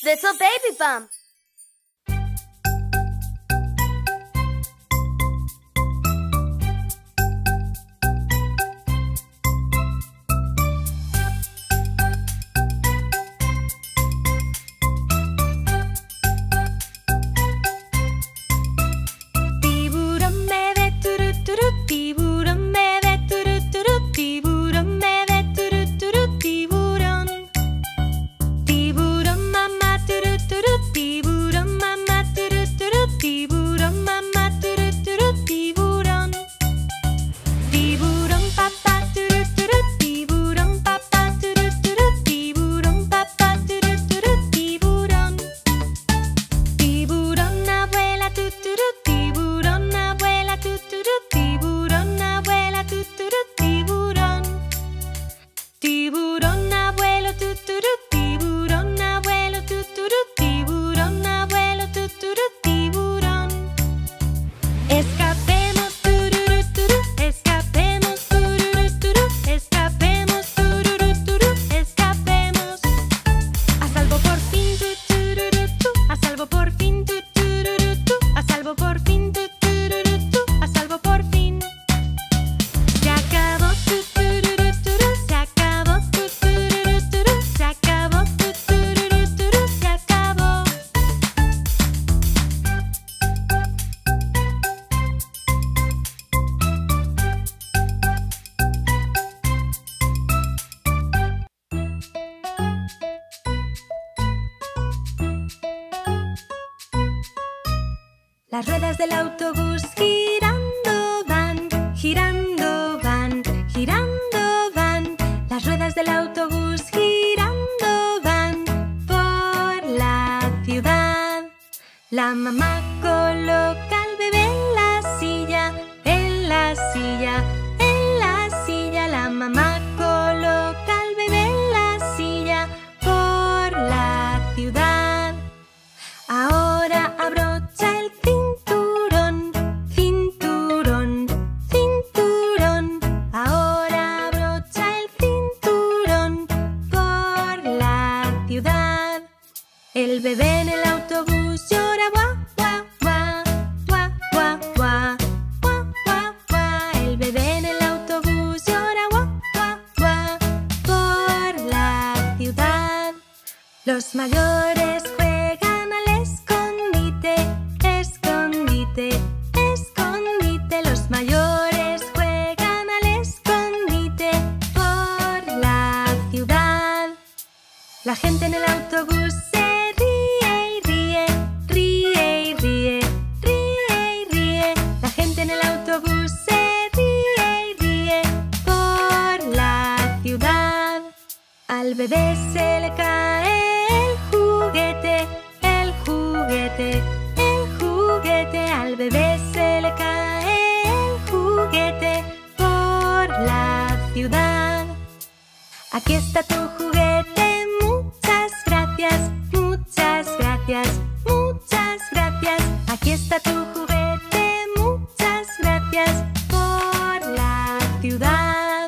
Little baby bump. Las ruedas del autobús girando van, girando van, girando van. Las ruedas del autobús girando van por la ciudad. La mamá coloca al bebé en la silla, en la silla, en la silla. La mamá coloca al bebé en la silla por la ciudad. Ahora abrocha el cinturón, cinturón, cinturón. Ahora abrocha el cinturón por la ciudad. El bebé en el autobús llora, guau, guau, guau, guau, guau, guau, guau, guau. El bebé en el autobús llora, guau, guau, guau, por la ciudad. Los mayores juegan al escondite, escondite, escondite. Los mayores juegan al escondite por la ciudad. La gente en el autobús se ríe y ríe, ríe y ríe, ríe y ríe. La gente en el autobús se ríe y ríe por la ciudad. Al bebé se le cae el juguete, el juguete, el juguete. Al bebé se le cae el juguete por la ciudad. Aquí está tu juguete, muchas gracias, muchas gracias, muchas gracias. Aquí está tu juguete, muchas gracias por la ciudad.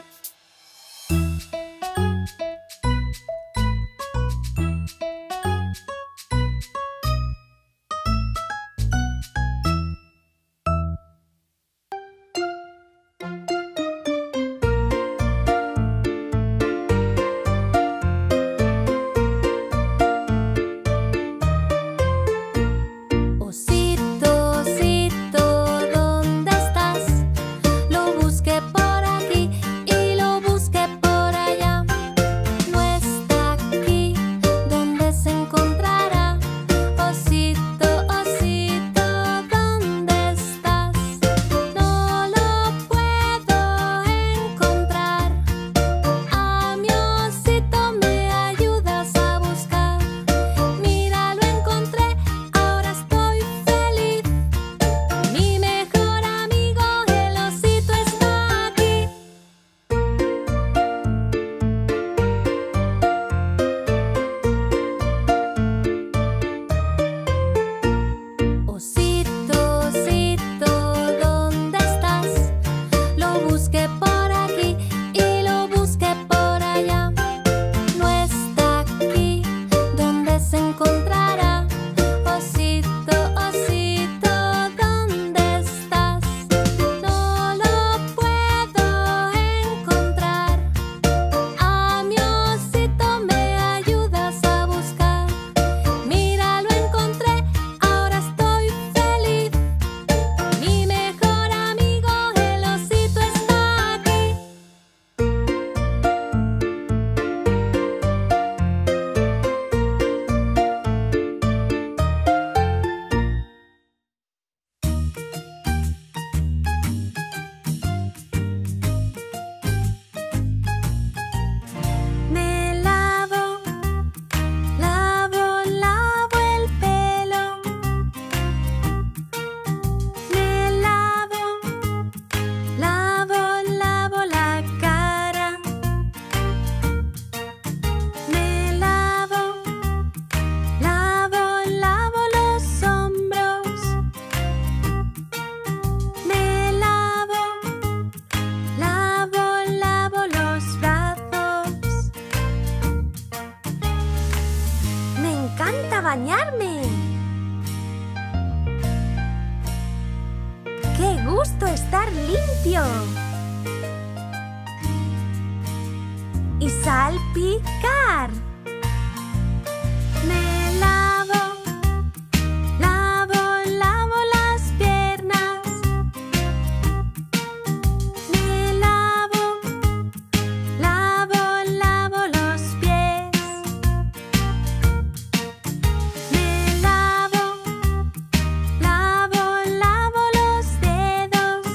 Osito, bañarme. ¡Qué gusto estar limpio! Y salpicar. Me lavo, lavo las piernas. Me lavo los pies. Me lavo los dedos.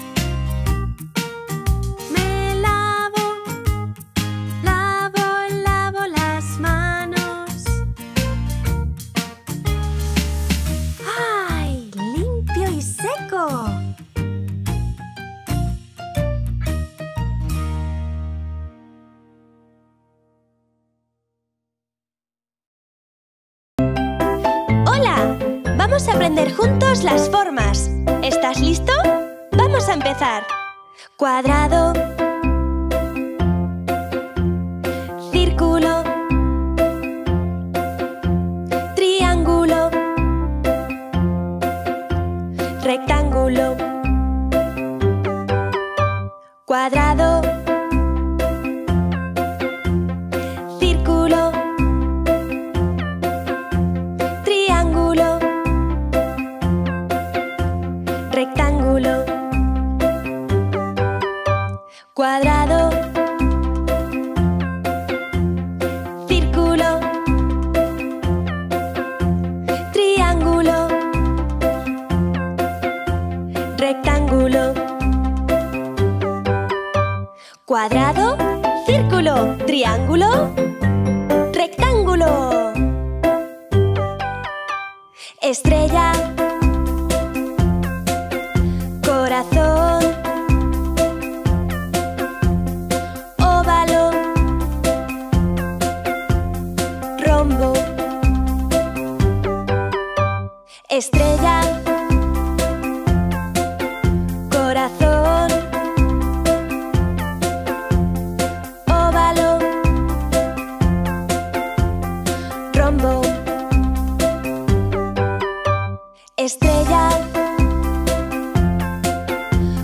Me lavo las manos. ¡Ay! Limpio y seco. ¡Hola! Vamos a aprender juntos las formas. ¿Estás listo? Vamos a empezar. Cuadrado, círculo, triángulo, rectángulo, cuadrado, círculo, triángulo, rectángulo, cuadrado, círculo, triángulo, rectángulo, cuadrado, círculo, triángulo, rectángulo. Estrella, corazón, óvalo, rombo. Estrella, corazón, óvalo, rombo. Estrella,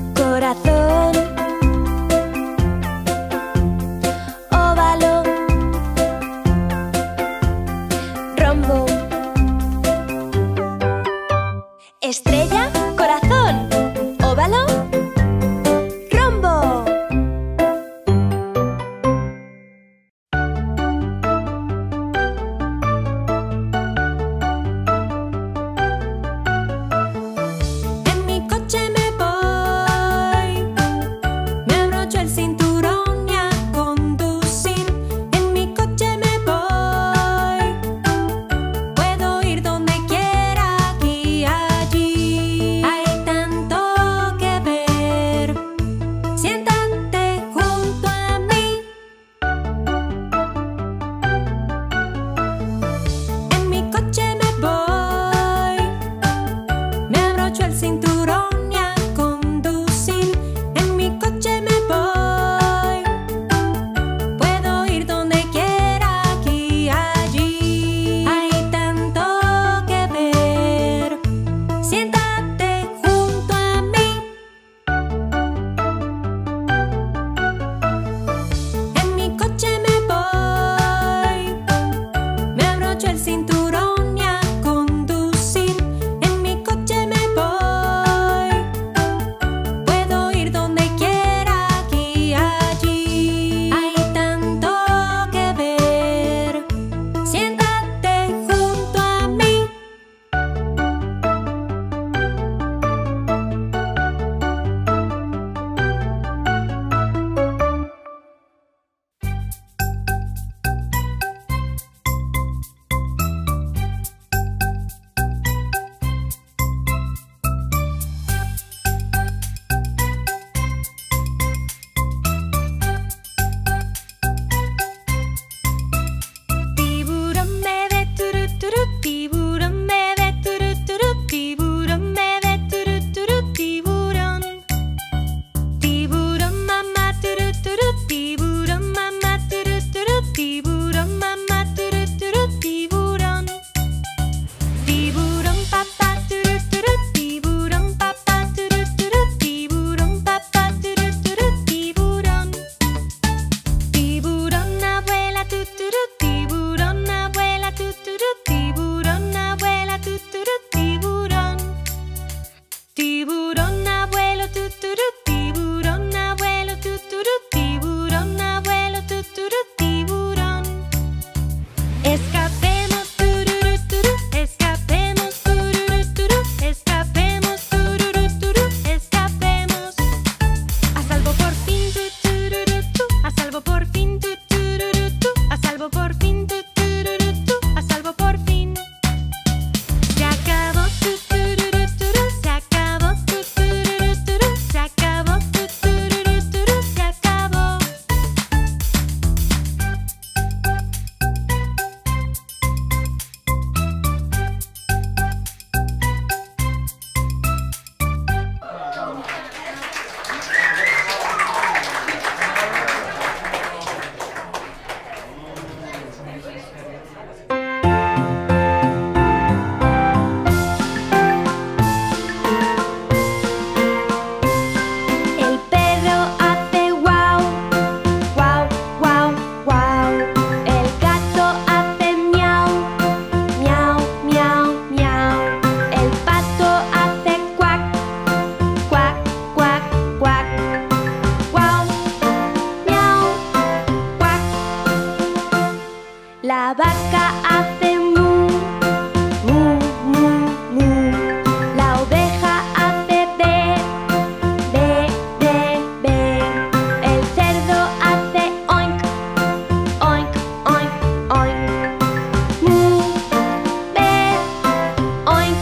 La vaca hace mu, mu, mu, mu. La oveja hace be, be, be, be. El cerdo hace oink, oink, oink, oink. Mu, be, oink.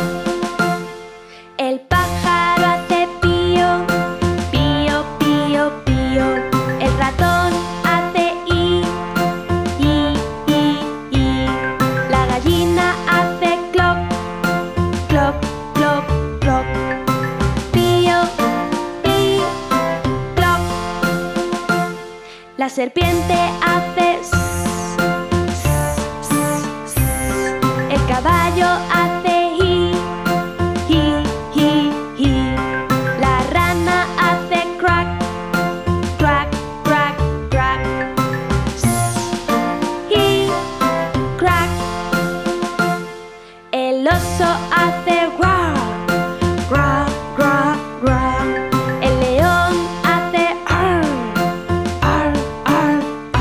El pájaro hace pío, pío, pío, pío. El ratón hace i, i, i, i. La gallina hace cloc, cloc, cloc, cloc. Pío, pi, cloc. La serpiente hace s, s, s, s. El caballo hace hi, hi, hi, hi. La rana hace crack, crack, crack, crack. Hi, crack. El oso hace guau, guau, guau, guau. El león hace ar, ar, ar,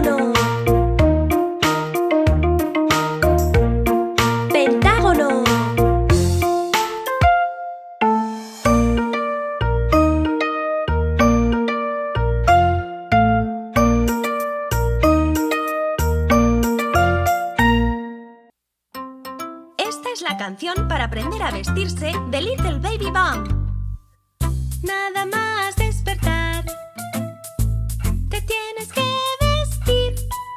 Hexágono. Pentágono. Esta es la canción para aprender a vestirse de Little Baby Bump. Nada más despertar, te tienes que vestir.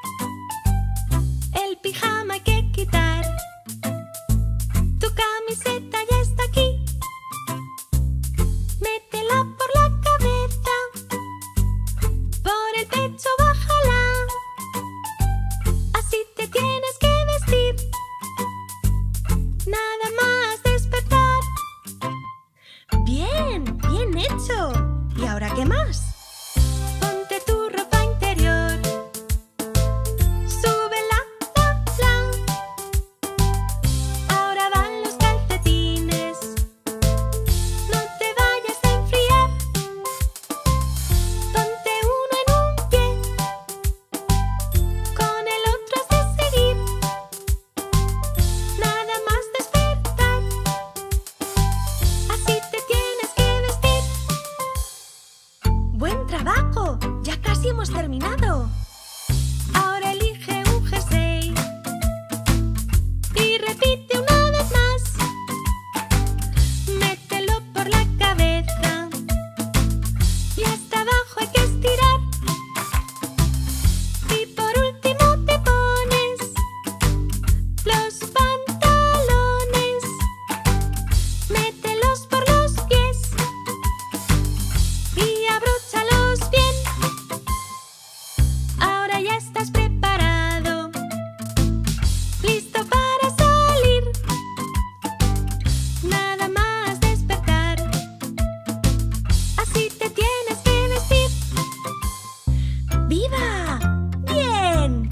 El pijama hay que quitar. Tu camiseta ya está aquí. Métela por la cabeza, por el pecho bájala. Así te tienes que vestir. Nada más despertar. ¡Bien! ¡Bien hecho! ¿Y ahora qué más? Ponte tu ropa interior. Súbela, la. Ahora van los calcetines. No te vayas a enfriar. Ponte uno en un pie. Con el otro has de seguir. Nada más despertar. Así te tienes que vestir. ¡Buen trabajo! ¡Ya casi hemos terminado! Ahora elige un jersey y repite una vez más. Mételo por la cabeza y hasta abajo hay que estirar. Y por último te pones los pantalones. Mételos por los pies y abróchalos bien. Ahora ya estás preparado, listo para salir. Nada más despertar. Así te tienes que vestir. ¡Viva! ¡Bien!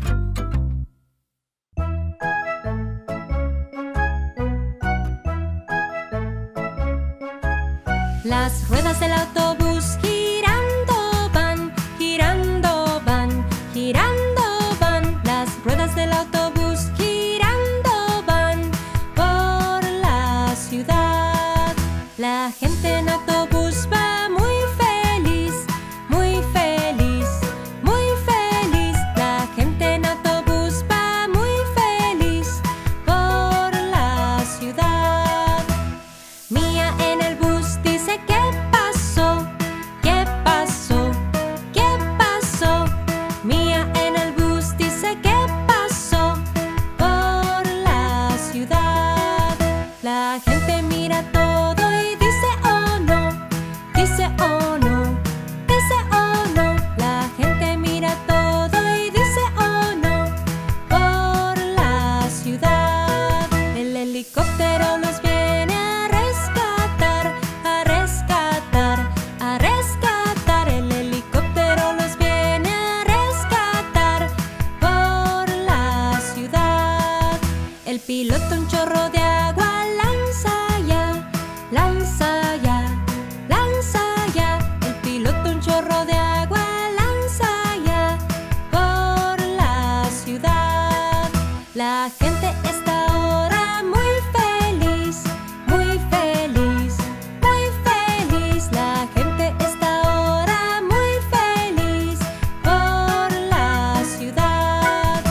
Las ruedas del autobús girando van, girando van, girando van. Las ruedas del autobús girando van por la ciudad. La gente en autobús va muy feliz, muy feliz, muy feliz. La gente en autobús va muy feliz por la ciudad. Mía en el bus dice ¿qué pasó? ¿Qué pasó? ¿Qué pasó? Mía en el bus dice ¿qué pasó? Por la ciudad. La gente mira todo y dice oh no, dice oh no, dice oh no. La gente mira todo y dice oh no, por la ciudad. El helicóptero nos viene a rescatar, a rescatar, a rescatar. El helicóptero nos viene a rescatar por la ciudad. El piloto un chorro de agua lanza ya, lanza ya, lanza ya. El piloto un chorro de agua lanza ya por la ciudad. La gente está ahora muy feliz, muy feliz, muy feliz. La gente está ahora muy feliz por la ciudad.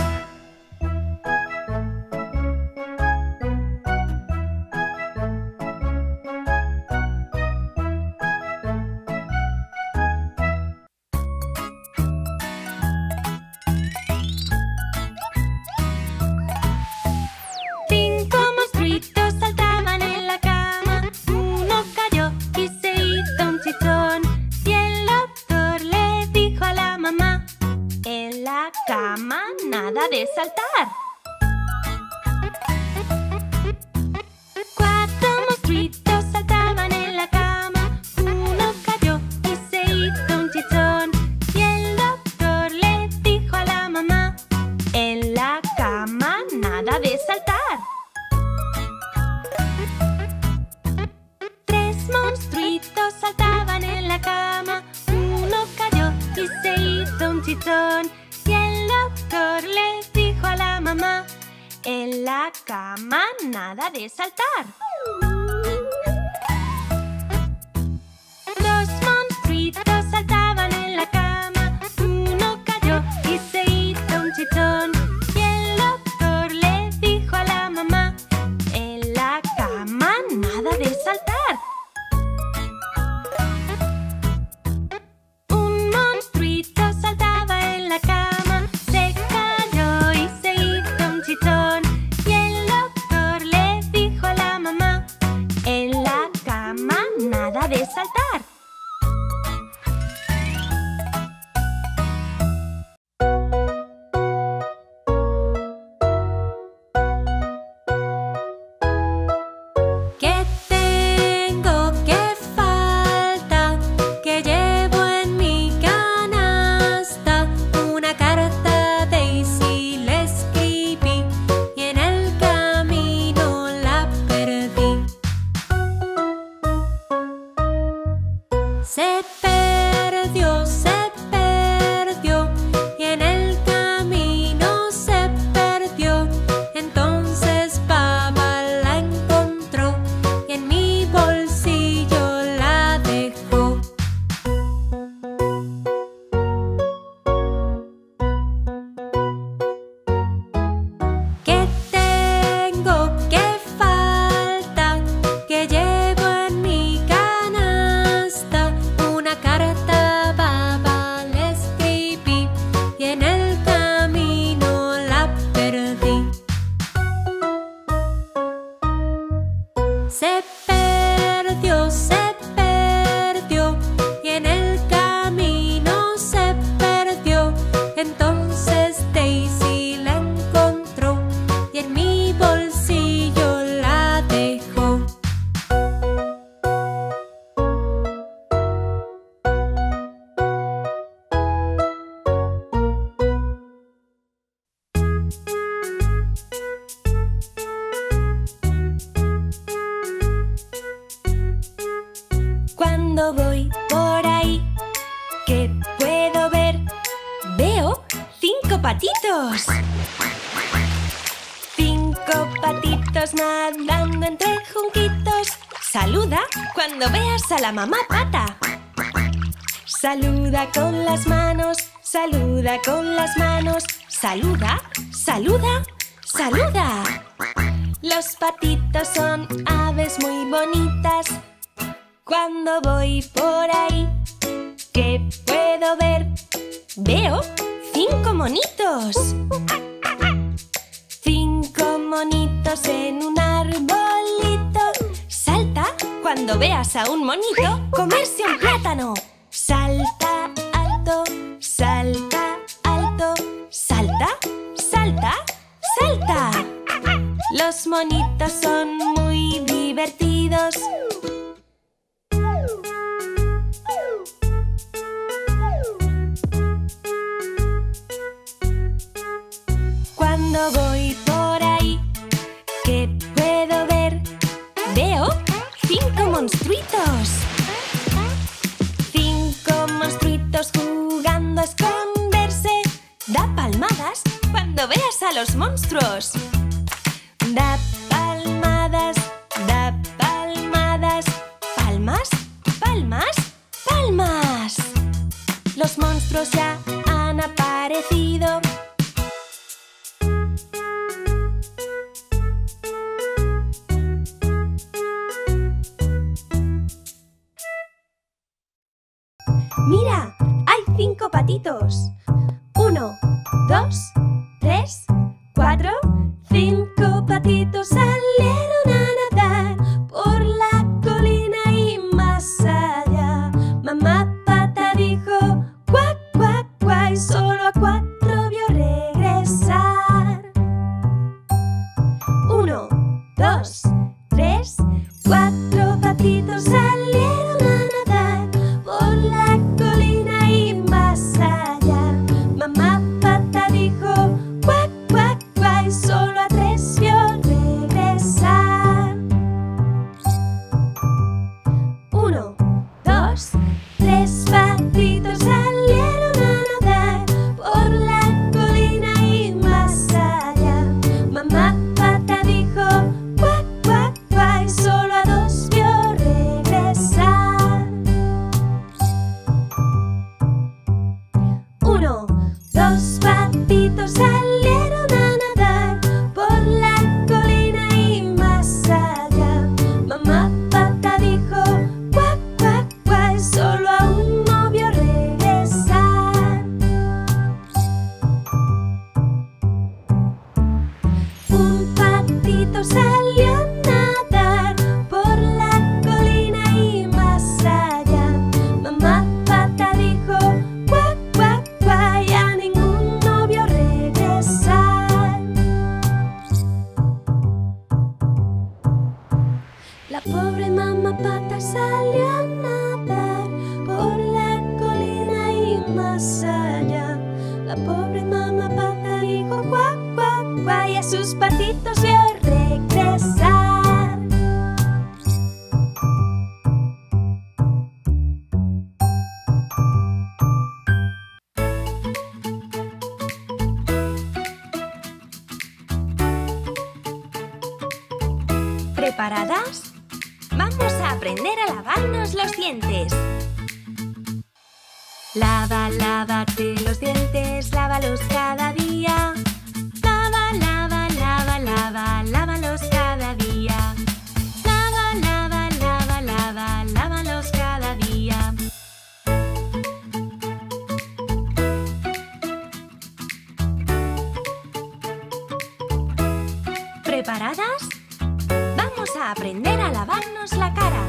Cinco monstruitos saltaban en la cama. Uno cayó y se hizo un chichón. Y el doctor le dijo a la mamá: en la cama nada de saltar. Cuatro monstruitos saltaban en la cama. Uno cayó y se hizo un chichón. Y el doctor le dijo a la mamá: en la cama nada de saltar. Tres monstruitos saltaban en la cama. Uno cayó y se hizo un chichón. Y el mamá. En la cama nada de saltar. Dos monstruitos saltaban en la cama. Uno cayó y se hizo un chichón. Y el doctor le dijo a la mamá: en la cama nada de saltar. Un monstruito saltaba en la cama. Se cayó y se hizo un chichón. Y el doctor le dijo a la mamá: en la cama nada de saltar. ¿Qué tengo? ¿Qué falta? ¿Qué llevo en mi canasta? Una carta Daisy le escribí y en el camino la perdí. Se perdió y en el camino se perdió. Entonces papá la encontró y en mi bolsillo la dejó. ¿Qué tengo? ¿Qué falta? ¿Qué llevo en mi canasta? Una carta papá le escribí y en el camino la perdí. Se perdió y en el camino se perdió. Entonces Daisy la encontró y en mi bolsillo la dejó. Cuando voy por ahí, ¿qué puedo ver? Veo 5 patitos. 5 patitos nadando entre junquitos. Saluda cuando veas a la mamá pata. Saluda con las manos, saluda con las manos. Saluda, saluda, saluda. Los patitos son aves muy bonitas. Cuando voy por ahí, ¿qué puedo ver? Veo 5 monitos. 5 monitos en un arbolito. Salta cuando veas a un monito comerse un plátano. Salta alto, salta alto. Salta, salta, salta. Los monitos son muy divertidos. Cuando voy por ahí, ¿qué puedo ver? Veo 5 monstruitos. 5 monstruitos jugando a esconderse. Da palmadas cuando veas a los monstruos. Da palmadas, da palmadas. Palmas, palmas, palmas. Los monstruos ya han aparecido. ¡Mira! ¡Hay 5 patitos! 1, 2, 3, 4, 5 patitos salieron a nadar por la colina y más allá. Mamá pata dijo: cuac, cuac, cuac, y solo a 4 vio regresar. 1, 2, 3, 4 patitos salieron a nadar por la colina y más allá. patitos salieron a nadar por la colina y más allá. Mamá pata dijo cuac, cuac, cuac, solo aún no vio regresar. Un patito salió a nadar por la colina y más allá. Mamá pata dijo cuac, cuac, cuac, y a ninguno vio regresar. La pobre mamá pata salió a nadar por la colina y más allá. La pobre mamá pata dijo cuac, cuac, cuac, y a sus patitos vio regresar. ¿Preparadas? Vamos a aprender a lavarnos los dientes. Lava, lávate los dientes, lávalos cada día. Lava, lava, lava, lava, lávalos cada día. Lava, lava, lava, lava, lávalos cada día. ¿Preparadas? Vamos a aprender a lavarnos la cara.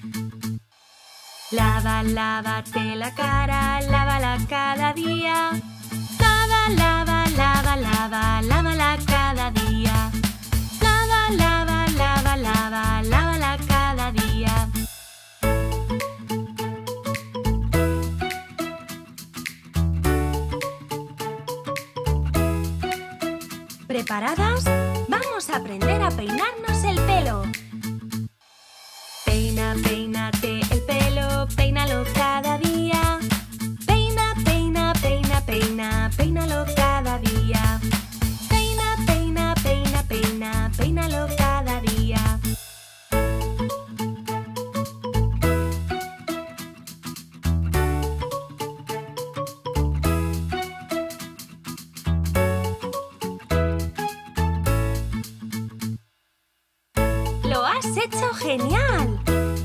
Lava, lávate la cara, lávala cada día. Lava, lava, lava, lava, lávala cada día. Lava, lava, lava, lava, lávala cada día. ¿Preparadas? Vamos a aprender a peinarnos el pelo. Peina, peínate el pelo, peínalo cada día. Peina, peina, peina, peina, peínalo cada día. Peina, peina, peina, peina, peínalo cada día. ¡Lo has hecho genial!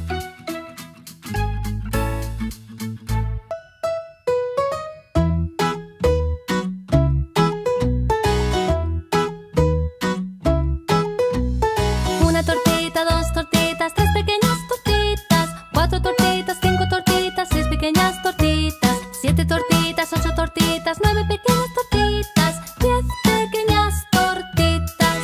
Una tortita, dos tortitas, tres pequeñas tortitas, cuatro tortitas, cinco tortitas, seis pequeñas tortitas, siete tortitas, ocho tortitas, nueve pequeñas tortitas, 10 pequeñas tortitas.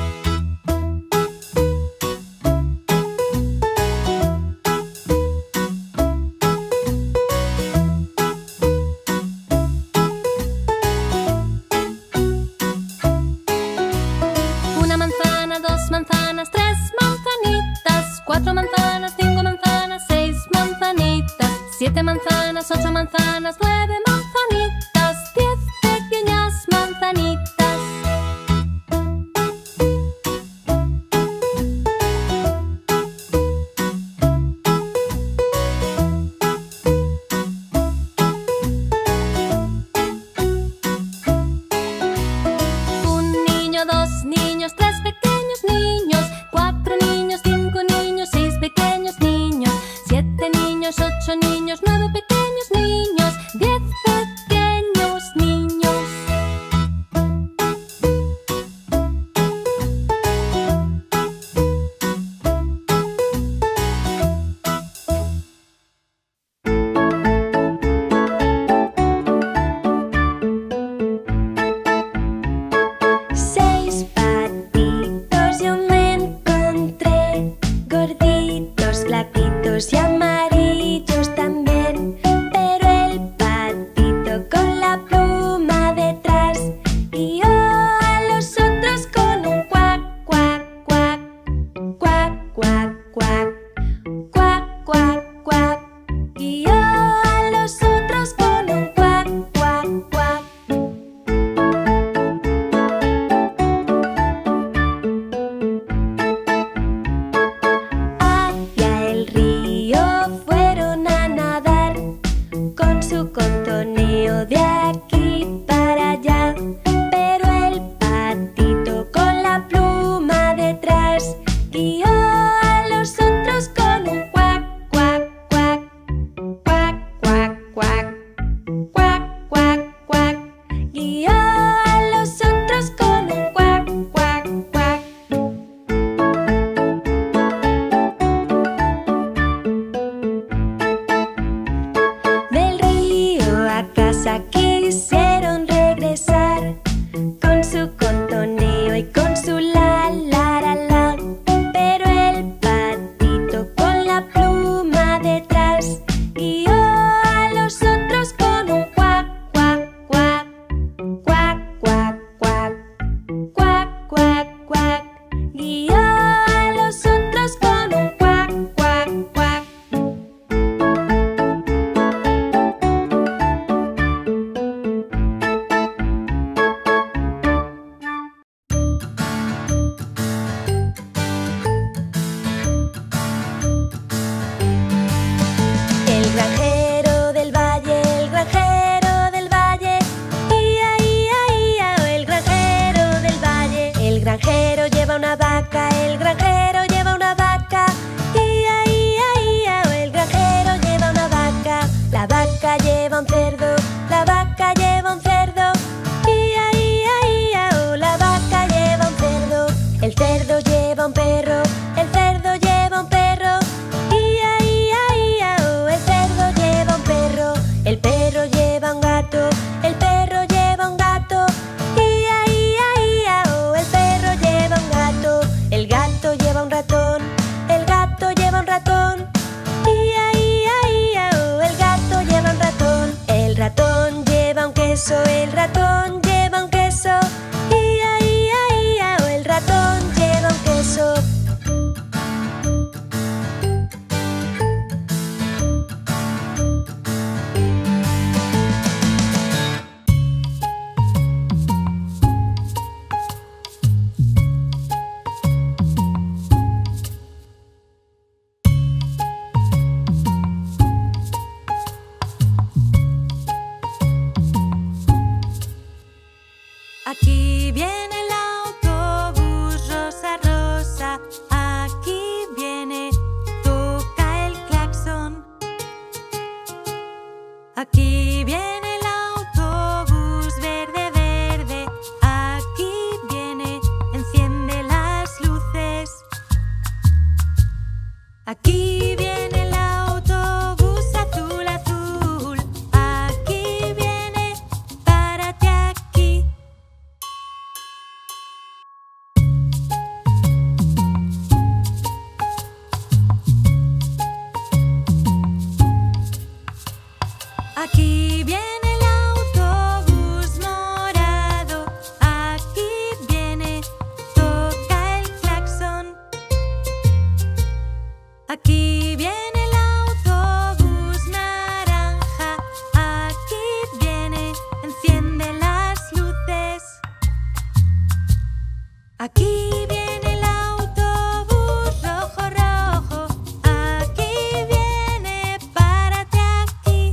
Una manzana, dos manzanas, tres manzanitas, cuatro manzanas, cinco manzanas, seis manzanitas, siete manzanas, ocho manzanas, nueve manzanitas, 10 pequeñas manzanitas. Un niño, dos niños, tres pequeños niños, cuatro niños, cinco niños, seis pequeños niños, siete niños, ocho niños, nueve pequeños niños, 10 pequeños niños. Seis patitos yo me encontré, gorditos, flaquitos y amarillos también. Pero el patito con la pluma detrás guió a los otros con un cuac, cuac, cuac, cuac, cuac, cuac, cuac, cuac, cuac. Guió a los otros con un cuac, cuac, cuac. Hacia el río fueron a nadar con su contoneo de aquí para allá. cuac, cuac. Guió a los otros con un cuac, cuac, cuac. Del río a casa quisieron regresar, con su contoneo y con su la, la, la, la. Pero el patito con la pluma detrás guió a los otros con un cuac, cuac, cuac. Cuac, cuac, cuac. Cuac, cuac, cuac. Guió a los otros con un cuac, cuac, cuac. El granjero del valle, el granjero del valle. Ia, ia, ia, oh, el granjero del valle. El granjero lleva una vaca, el granjero lleva una vaca. Ia, ia, ia, oh, el granjero lleva una vaca. La vaca lleva un cerdo, la vaca lleva un cerdo. Ia, ia, ia, oh, la vaca lleva un cerdo. El cerdo lleva un perro, el cerdo lleva un perro. Ia, ia, ia, oh, el cerdo lleva un perro. El perro lleva un gato, el perro lleva un gato. Ia, ia, ia, oh, el perro lleva un gato. El gato lleva un ratón, el gato lleva un ratón. Ia, ia, ia, oh, el gato lleva un ratón. El ratón lleva un queso, el ratón lleva un queso. Ia, ia, ia, oh, el ratón lleva un queso. Aquí viene el autobús rosa, rosa. Aquí viene, toca el claxon. Aquí viene el autobús verde, verde. Aquí viene, enciende las luces. Aquí viene el autobús azul, azul. Aquí viene, párate aquí. Aquí viene el autobús morado. Aquí viene, toca el claxon. Aquí viene el autobús naranja. Aquí viene, enciende las luces. Aquí viene el autobús rojo, rojo. Aquí viene, párate aquí.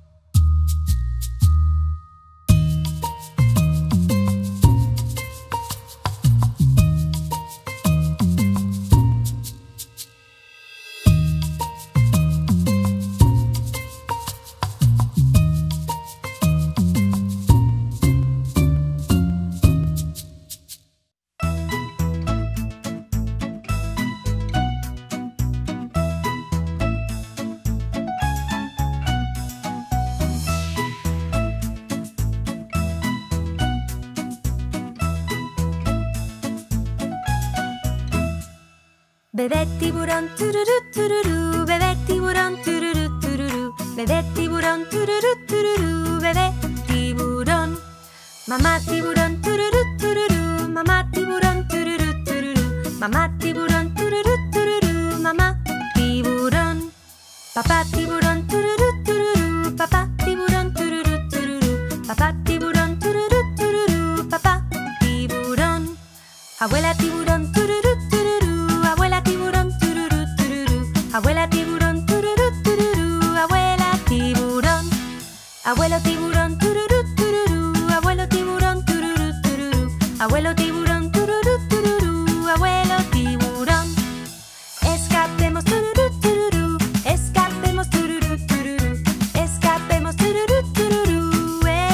Bebé tiburón, tururú, tururú. Bebé tiburón, tururú, tururú. Bebé tiburón, tururú, tururú. Bebé tiburón. Mamá tiburón, tururú, tururú. Mamá tiburón, tururú, tururú. Mamá tiburón, tururú, tururú. Mamá tiburón. Papá tiburón, tururú, tururú. Papá tiburón, tururú, tururú. Papá tiburón, tururú, tururú. Papá tiburón. Abuela tiburón, tururú, tururú. Abuela tiburón, tururú, tururú. Abuela tiburón, tururú, tururú. Abuela tiburón. Abuelo tiburón, tururú, tururú. Abuelo tiburón, tururú, tururú. Abuelo tiburón, tururú, tururú. Abuelo tiburón. Escapemos, tururú, tururú. Escapemos, tururú, tururú. Escapemos, tururú, tururú.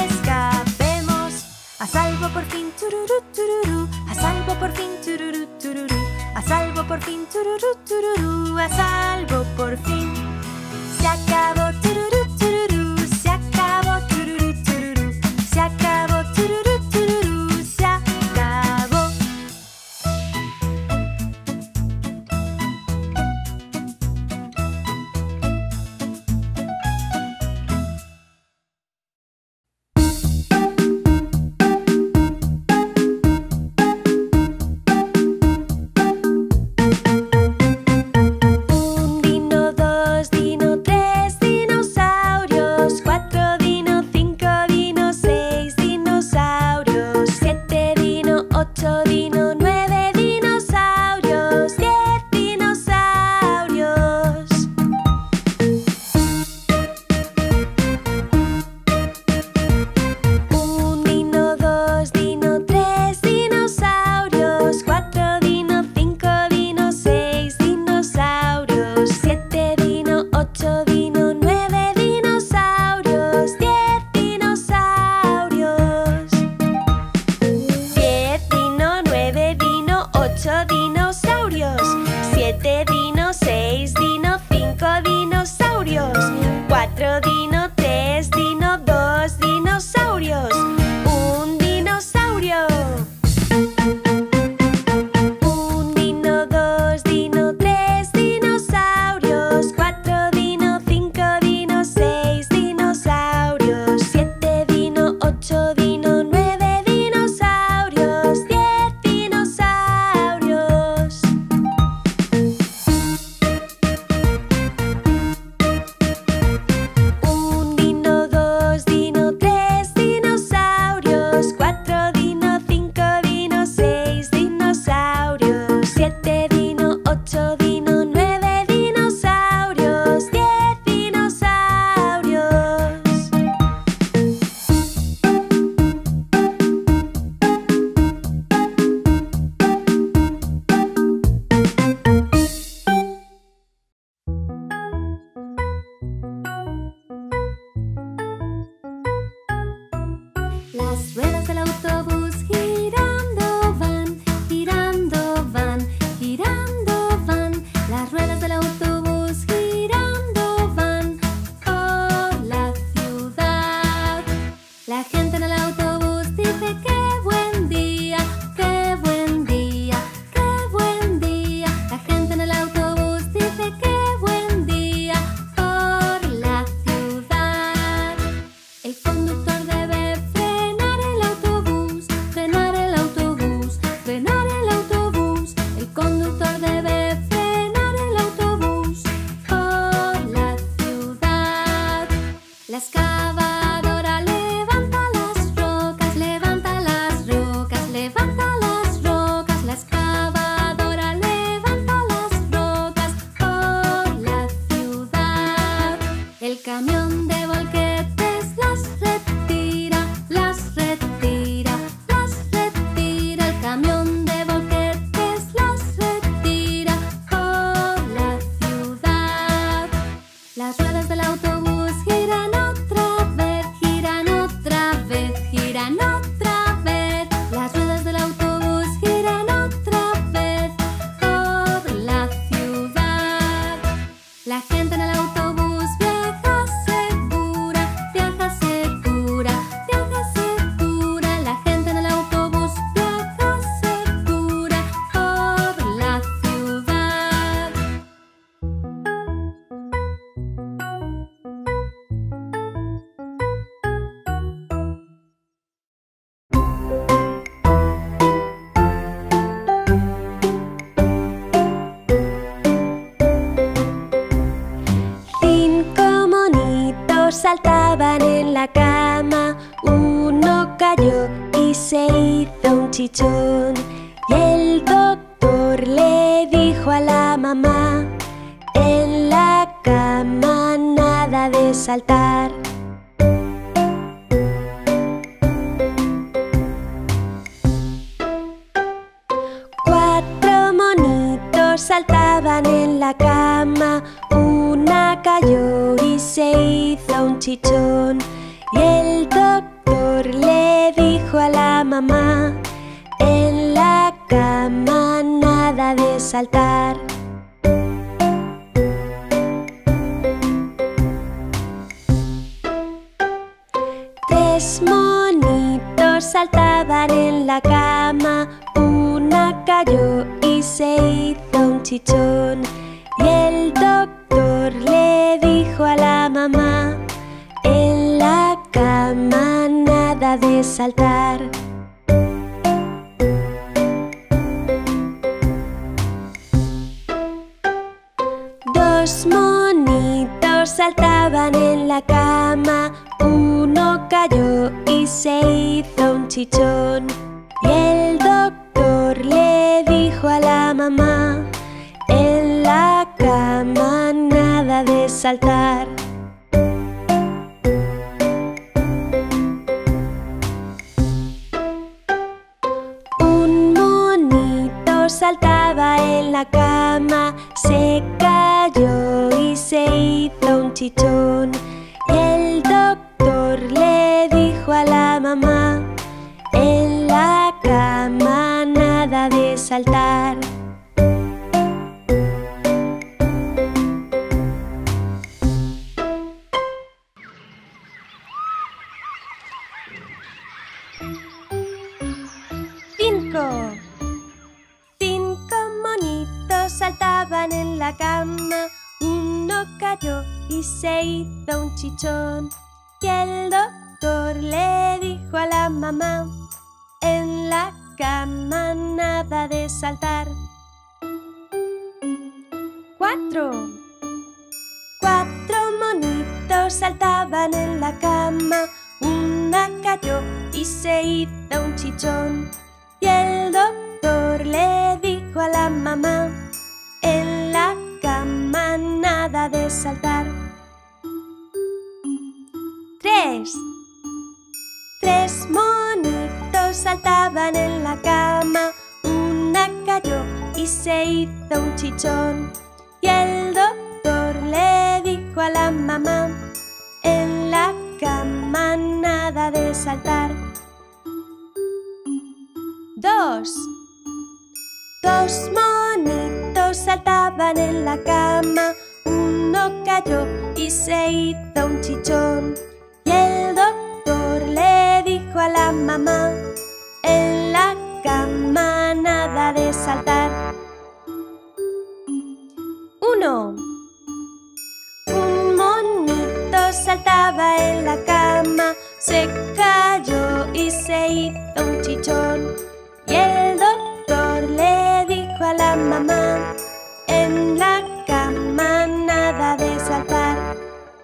dinosaurios. Un dinosaurio. Un dino, dos dino, tres dinosaurios. Cuatro dino, cinco dino, seis dinosaurios. Siete dino, ocho dino, nueve dinosaurios. 10 dinosaurios. Un dino, dos dino, tres dinosaurios. Cuatro dino, cinco dino, seis dinosaurios. Siete dino, ocho dino, nueve dinosaurios. 10 dinosaurios. Las ruedas del autobús girando van, girando van, girando van. Las ruedas del autobús girando van por la ciudad. La gente en el autobús dice qué buen día, qué buen día, qué buen día. La gente en el autobús dice qué buen día por la ciudad. El conductor debe frenar el autobús, frenar el autobús, frenar el autobús. El conductor debe frenar el autobús por la ciudad. La excavadora levanta las rocas, levanta las rocas, levanta las rocas. La excavadora levanta las rocas por la ciudad. El camión de volquetes las retira, las retira, las retira. El camión de volquetes las retira por la ciudad. Las ruedas del autobús giran otra vez, giran otra vez, giran otra vez. Las ruedas del autobús giran otra vez por la ciudad. La gente en el autobús viaja segura, viaja segura, viaja segura. La gente en el autobús viaja segura por la ciudad. Cinco monitos saltaban en la cama. Uno cayó y se hizo un chichón. Y el doctor le dijo a la mamá: en la cama nada de saltar. Cuatro monitos saltaban en la cama. Una cayó y se hizo un chichón. Y el doctor le dijo a la mamá: en la cama nada de saltar. Tres monitos saltaban en la cama. Una cayó y se hizo un chichón. Y el doctor le dijo a la mamá: en la cama nada de saltar. Dos monitos saltaban en la cama. Uno cayó y se hizo un chichón. Y el doctor le dijo a la mamá: en la cama nada de saltar. Un monito saltaba en la cama. Se cayó y se hizo un chichón. Y el doctor le dijo a la mamá: en la cama nada de saltar. cayó y se hizo un chichón. Y el doctor le dijo a la mamá: en la cama nada de saltar. 4 monitos saltaban en la cama. Una cayó y se hizo un chichón. Y el doctor le dijo a la mamá: en la cama nada de saltar. 3 monitos saltaban en la cama. Una cayó y se hizo un chichón. Y el doctor le dijo a la mamá: en la cama nada de saltar. 2 monitos saltaban en la cama. Uno cayó y se hizo un chichón. Y el doctor le dijo a la mamá: en la cama nada de saltar. 1 Un monito saltaba en la cama. Se cayó y se hizo un chichón. Y el doctor le dijo a la mamá: en la cama nada de saltar.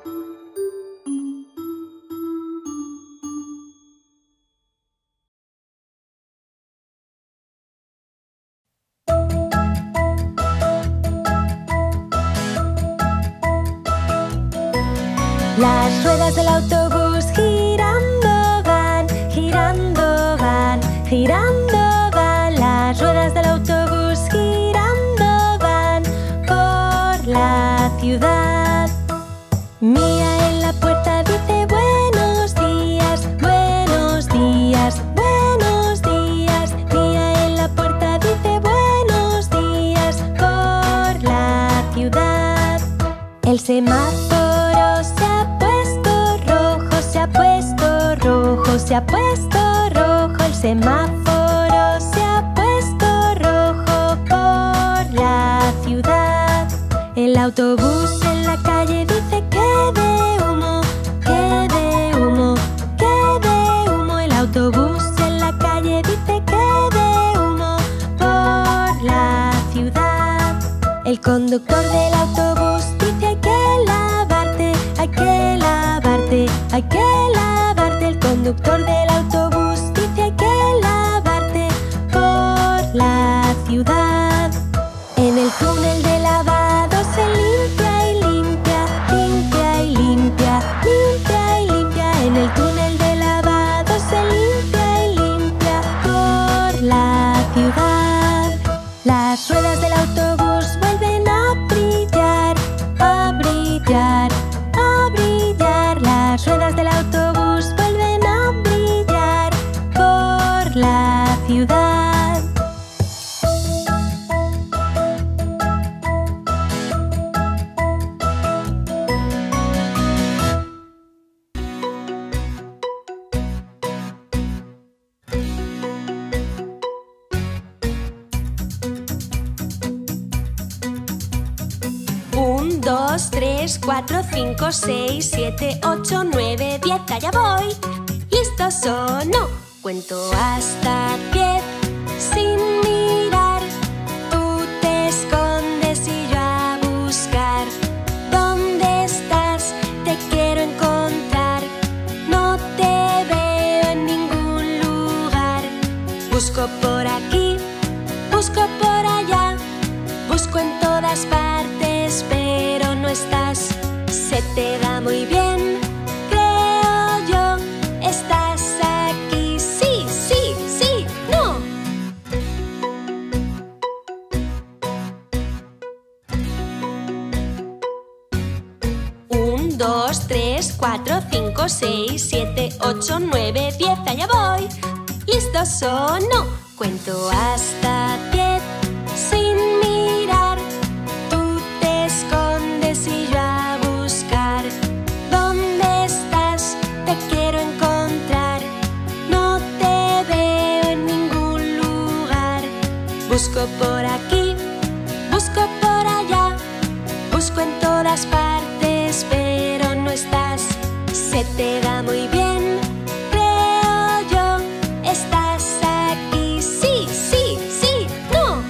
Las ruedas del autobús girando van, girando van, girando van. Las ruedas del autobús girando van por la ciudad. Mía en la puerta dice: buenos días, buenos días, buenos días. Mía en la puerta dice: buenos días por la ciudad. El semáforo se ha puesto rojo, se ha puesto rojo, se ha puesto rojo. El semáforo se ha puesto rojo por la ciudad. El autobús en la calle dice: que de humo, que de humo, que de humo. El autobús en la calle dice: que de humo por la ciudad. El conductor del autobús dice: hay que lavarte, hay que lavarte, hay que lavarte. El conductor del autobús dice: hay que lavarte por la ciudad. En el túnel de lavado se limpia y limpia, limpia y limpia, limpia y limpia. En el túnel de lavado se limpia y limpia por la ciudad. Las ruedas del autobús vuelven a brillar, a brillar, a brillar. Las ruedas del autobús vuelven a brillar por la ciudad. Un, dos, tres, cuatro, cinco, seis, siete, ocho, nueve, 10. Allá voy. ¿Listos o no? Cuento hasta 10 sin mirar. Tú te escondes y yo a buscar. ¿Dónde estás? Te quiero encontrar. No te veo en ningún lugar. Busco por aquí, busco por allá. Busco en todas partes, pero no estás. Se te da muy bien, creo yo. Estás aquí, sí, sí, sí, no. Un, dos, tres, cuatro, cinco, seis, siete, ocho, nueve, 10. Allá voy. ¿Listos o no? Cuento hasta 10 sin mirar. Tú te escondes y yo a buscar. ¿Dónde estás? Te quiero encontrar. No te veo en ningún lugar. Busco por aquí, busco por allá. Busco en todas partes, Se te da muy bien, creo yo. ¿Estás aquí? Sí, sí, sí, no.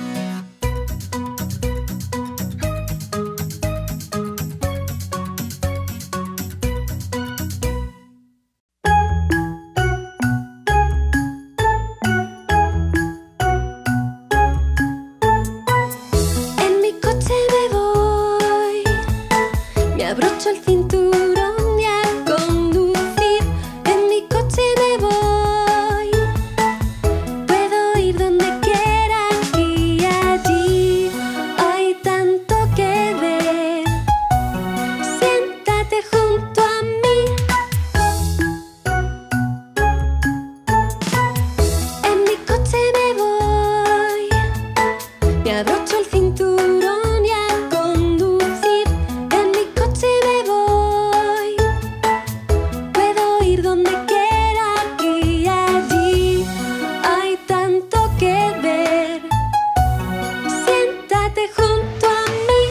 En mi coche me voy, me abrocho el cinturón y a conducir. En mi coche me voy, puedo ir donde quiera, aquí y allí. Hay tanto que ver, siéntate junto a mí. En mi coche me voy, me abrocho el cinturón y a conducir. En mi coche me voy, puedo ir donde quiera, aquí y allí. Hay tanto que ver, siéntate junto a mí.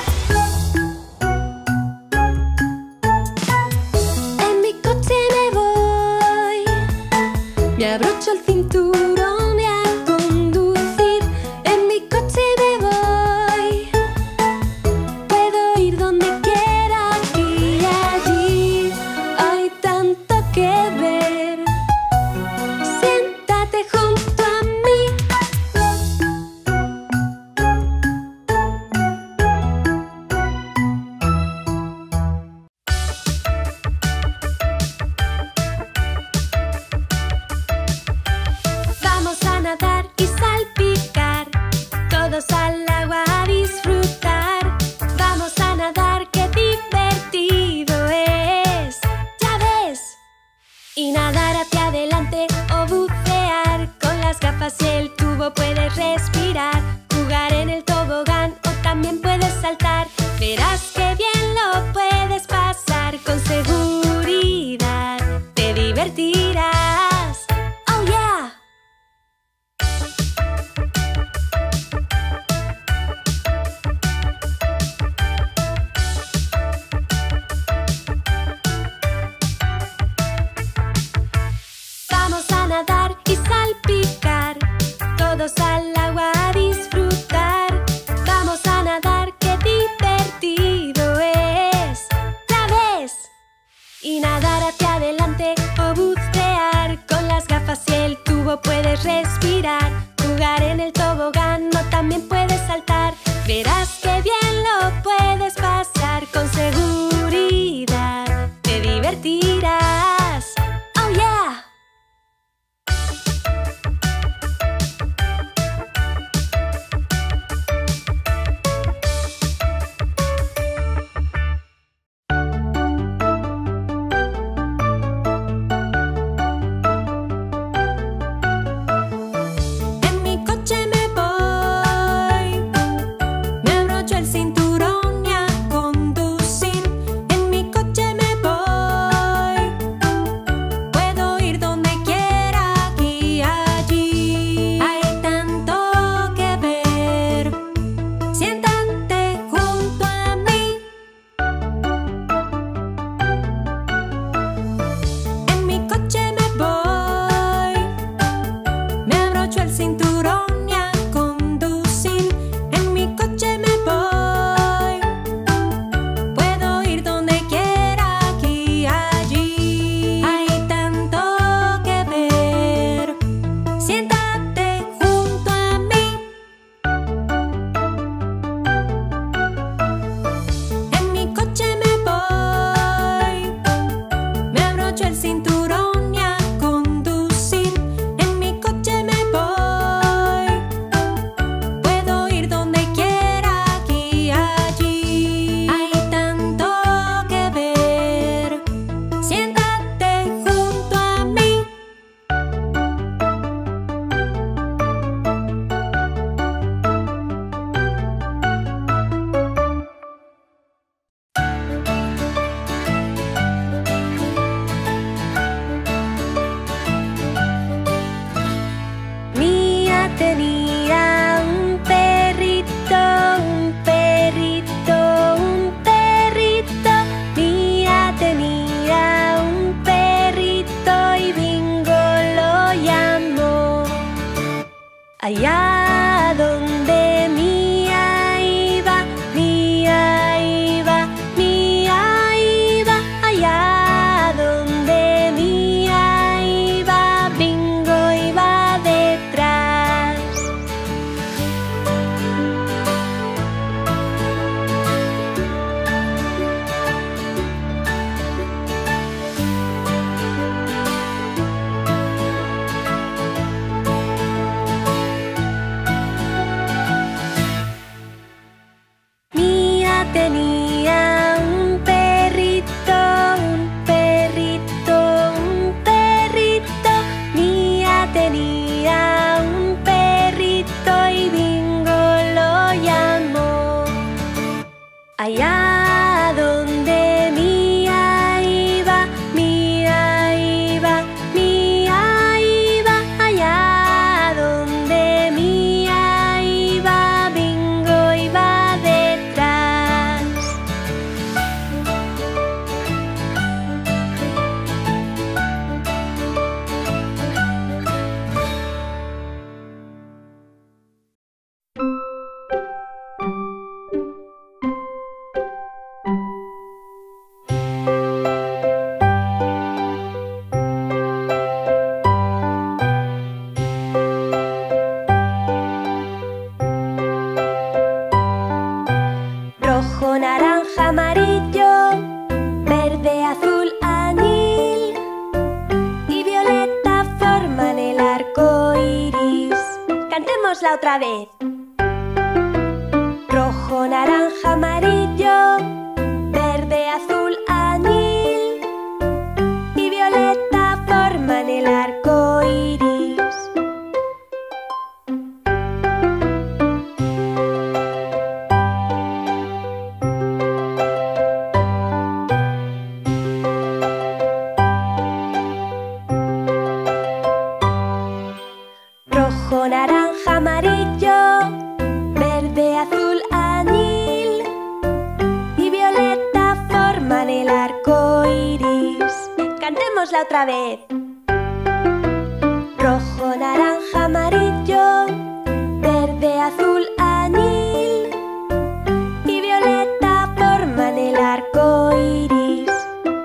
En mi coche me voy, me abrocho el cinturón y a conducir. En mi coche me voy, puedo ir donde quiera, aquí y allí. Hay tanto que ver, siéntate junto a mí. Vamos a nadar y salpicar, todos al agua a disfrutar. Vamos a nadar, qué divertido es, ya ves. Y nadar hacia adelante o bucear, con las gafas y el tubo puedes respirar. Jugar en el tobogán o también puedes saltar. Verás que bien lo puedes pasar, con seguridad te divertirás. Oh yeah. Vamos a nadar y salpicar, Allá donde Mía iba, Mía iba, Mía iba. Allá donde Mía iba, Bingo iba detrás. Mía tenía un perrito, un perrito, un perrito. Mía tenía un perrito y Bingo lo llamó. Allá donde Mía iba, Mía iba, Mía iba. Allá donde Mía iba, Bingo iba detrás. Rojo, naranja, amarillo, verde, azul, añil y violeta forman el arco iris. Cantémosla otra vez. Rojo, naranja, amarillo, verde, azul, añil y violeta forman el arco iris. Rojo, naranja, amarillo, verde, azul, añil y violeta forman el arco iris. Cantémosla otra vez. Rojo, naranja, amarillo, verde, azul, añil y violeta forman el arco iris.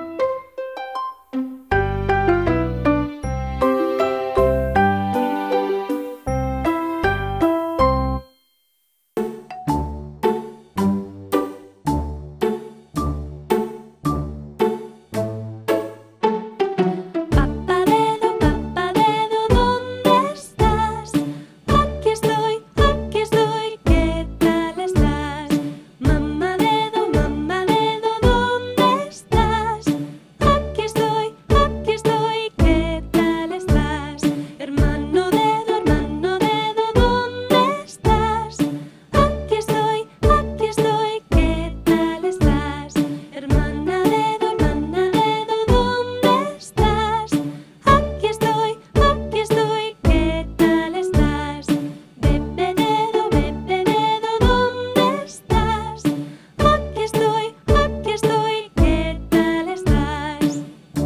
Papá dedo, ¿dónde estás? Aquí estoy, ¿qué tal estás? Mamá dedo, ¿dónde estás? Aquí estoy, ¿qué tal estás? Hermano dedo, ¿dónde estás? Aquí estoy, ¿qué tal estás? Hermana dedo, ¿dónde estás? Aquí estoy, ¿qué tal estás? Bebé dedo, ¿dónde estás? Aquí estoy, ¿qué tal estás?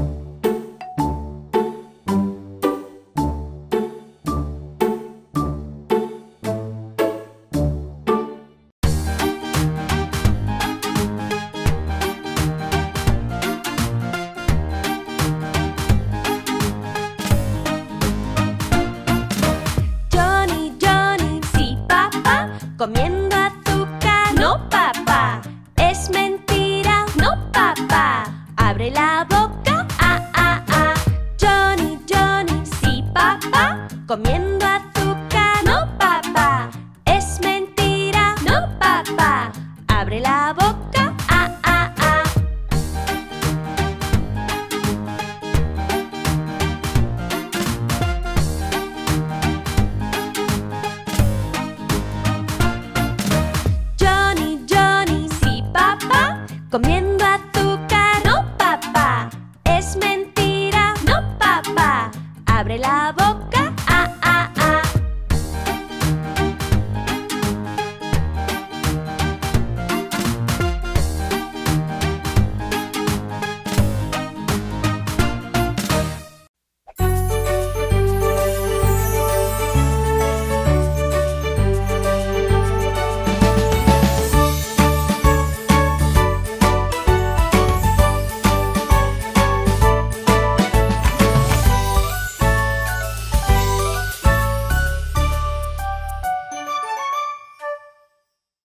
Johnny, Johnny, sí papá, comiendo azúcar. No papá, es mentira. No papá, abre la boca. Ah, ah, ah. Johnny, Johnny, sí papá, comiendo azúcar. No papá, es mentira. No papá, abre la boca. Ah, ah, ah. Johnny, Johnny, sí papá, comiendo azúcar. No papá, es mentira. No papá, abre la boca.